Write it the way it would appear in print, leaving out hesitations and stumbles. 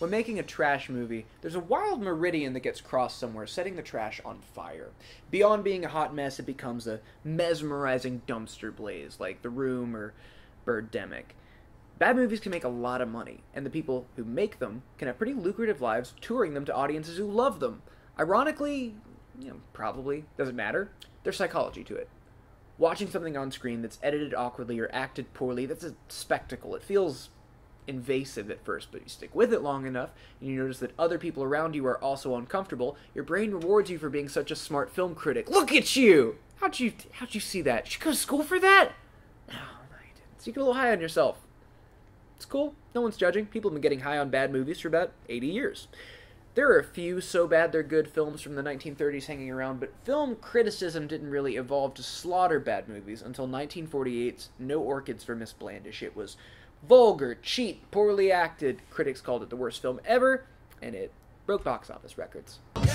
When making a trash movie, there's a wild meridian that gets crossed somewhere, setting the trash on fire. Beyond being a hot mess, it becomes a mesmerizing dumpster blaze, like The Room or Birdemic. Bad movies can make a lot of money, and the people who make them can have pretty lucrative lives touring them to audiences who love them. Ironically, probably, doesn't matter, there's psychology to it. Watching something on screen that's edited awkwardly or acted poorly, that's a spectacle. It feels invasive at first, but you stick with it long enough, and you notice that other people around you are also uncomfortable. Your brain rewards you for being such a smart film critic. Look at you! How'd you see that? Did you go to school for that? No, you didn't. So you get a little high on yourself. It's cool. No one's judging. People have been getting high on bad movies for about 80 years. There are a few so bad they're good films from the 1930s hanging around, but film criticism didn't really evolve to slaughter bad movies until 1948's No Orchids for Miss Blandish. It was vulgar, cheap, poorly acted. Critics called it the worst film ever, and it broke box office records.